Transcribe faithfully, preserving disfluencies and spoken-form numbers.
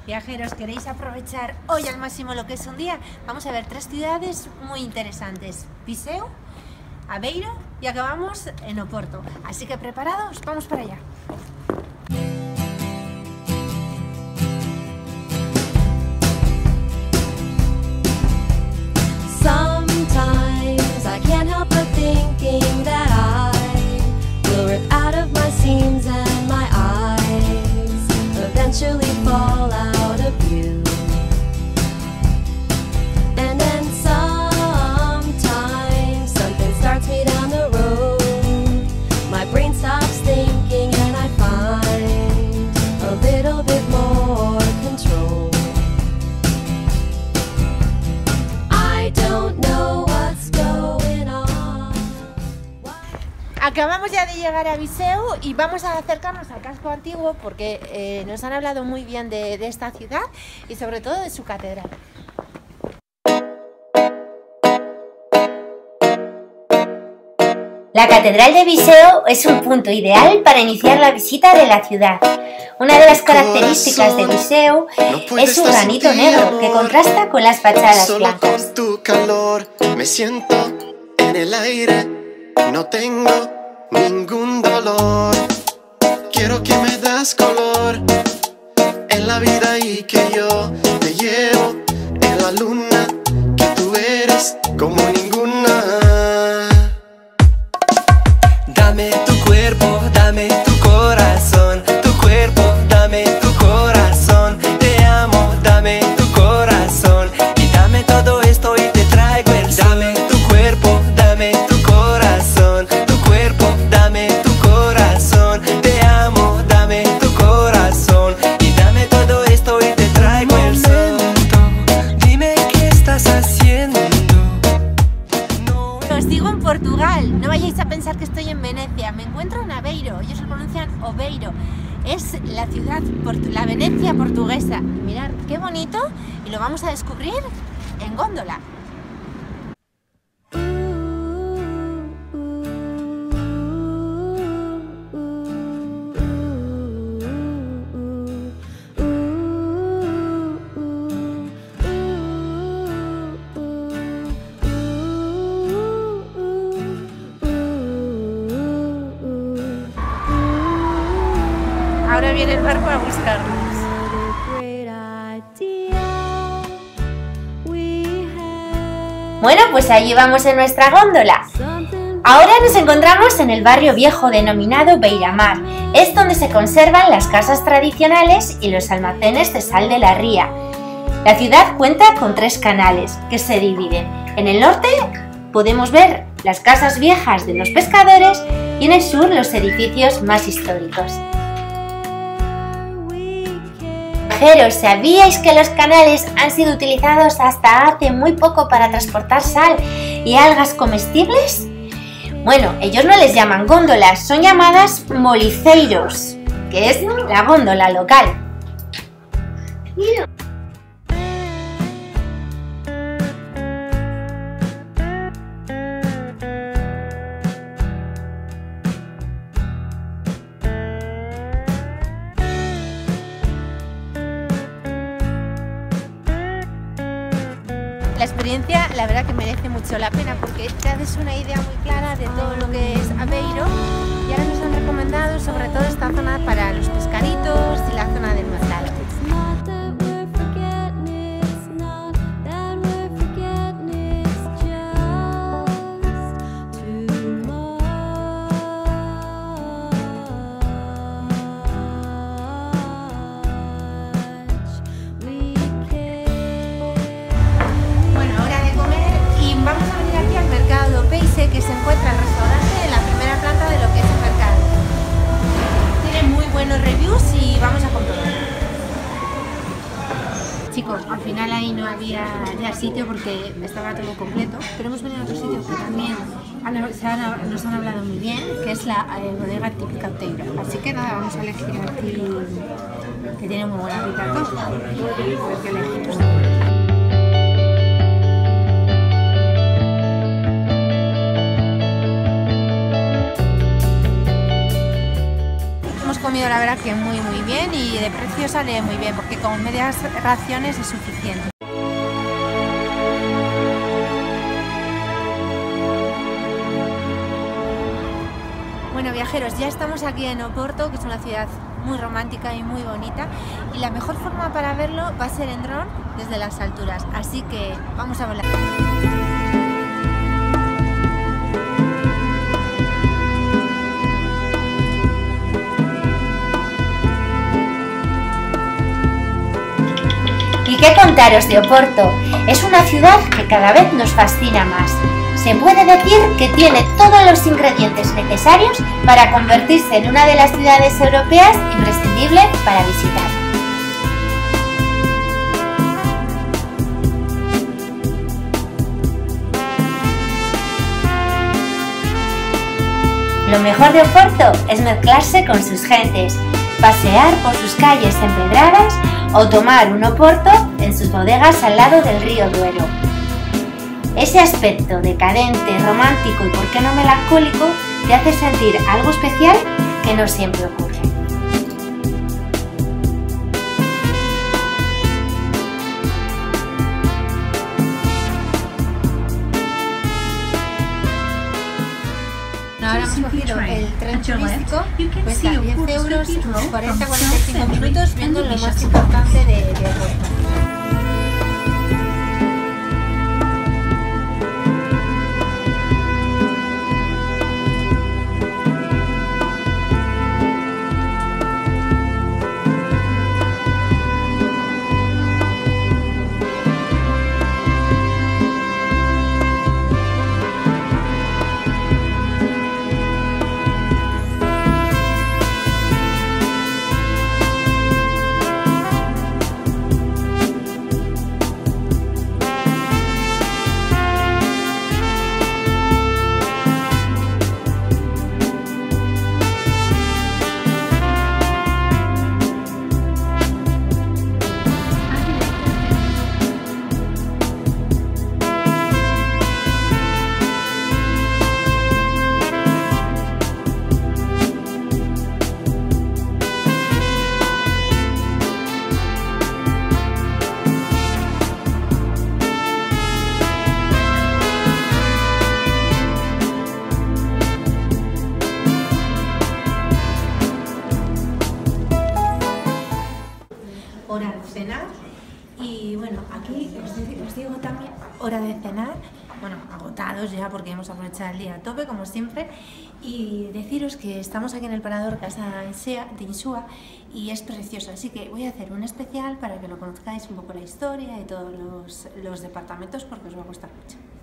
Viajeros, ¿queréis aprovechar hoy al máximo lo que es un día? Vamos a ver tres ciudades muy interesantes: Viseu, Aveiro y acabamos en Oporto. Así que preparados, vamos para allá. Sometimes I can't help but thinking that I will rip out of my seams and my eyes eventually fall out of view. And then sometimes something starts me down the road. My brain stops thinking and I find a little bit more control. I don't know what's going on. Acabamos ya de llegar a Viseu y vamos a acercarnos al casco antiguo porque eh, nos han hablado muy bien de, de esta ciudad y sobre todo de su catedral. La Catedral de Viseu es un punto ideal para iniciar la visita de la ciudad. Una de las características de Viseu es su granito negro que contrasta con las fachadas blancas. Con tu calor me siento en el aire, no tengo ningún dolor. Quiero que me das color en la vida y que yo te llevo en la luna, que tú eres como ninguna. Dame tu cuerpo, dame tu corazón, tu cuerpo, dame tu corazón. Te amo, dame tu corazón y dame todo esto y te traigo el sol. Dame tu cuerpo, dame tu corazón, tu cuerpo, dame tu corazón. Te amo, dame tu corazón y dame todo esto y te traigo el sol. Dime qué estás haciendo. Os digo en Portugal, no vayáis a pensar que estoy en Venecia, me encuentro en Aveiro, ellos lo pronuncian Oveiro, es la ciudad, la Venecia portuguesa. Mirad qué bonito y lo vamos a descubrir en góndola. Ahora viene el barco a buscarnos. Bueno, pues allí vamos en nuestra góndola. Ahora nos encontramos en el barrio viejo denominado Beira-Mar. Es donde se conservan las casas tradicionales y los almacenes de sal de la ría. La ciudad cuenta con tres canales que se dividen. En el norte podemos ver las casas viejas de los pescadores y en el sur los edificios más históricos. Viajeros, ¿sabíais que los canales han sido utilizados hasta hace muy poco para transportar sal y algas comestibles? Bueno, ellos no les llaman góndolas, son llamadas moliceiros, que es la góndola local. La experiencia, la verdad que merece mucho la pena porque te haces una idea muy clara de todo lo que es Aveiro y ahora nos han recomendado sobre todo esta zona para los pescaditos y la zona del mercado. Que se encuentra el restaurante en la primera planta de lo que es el mercado. Tiene muy buenos reviews y vamos a comprobarlo. Chicos, al final ahí no había ya sitio porque estaba todo completo, pero hemos venido a otro sitio que también han, se han, nos han hablado muy bien, que es la eh, bodega típica Outeiro. Así que nada, vamos a elegir aquí, que tiene muy buena pinta todo. A ver qué elegimos. comido la verdad que muy muy bien y de precio sale muy bien porque con medias raciones es suficiente. Bueno viajeros, ya estamos aquí en Oporto, que es una ciudad muy romántica y muy bonita, y la mejor forma para verlo va a ser en dron desde las alturas, así que vamos a volar. ¿Y qué contaros de Oporto? Es una ciudad que cada vez nos fascina más. Se puede decir que tiene todos los ingredientes necesarios para convertirse en una de las ciudades europeas imprescindible para visitar. Lo mejor de Oporto es mezclarse con sus gentes, pasear por sus calles empedradas o tomar un Oporto en sus bodegas al lado del río Duero. Ese aspecto decadente, romántico y por qué no melancólico te hace sentir algo especial que no siempre ocurre. Ahora hemos cogido el tren turístico, cuesta diez euros, unos cuarenta a cuarenta y cinco minutos viendo lo más importante de, de Oporto. Hora de cenar y bueno, aquí os digo, os digo también hora de cenar, bueno, agotados ya porque hemos aprovechado el día a tope como siempre, y deciros que estamos aquí en el parador Casa de Insua y es precioso, así que voy a hacer un especial para que lo conozcáis un poco la historia y todos los, los departamentos porque os va a gustar mucho.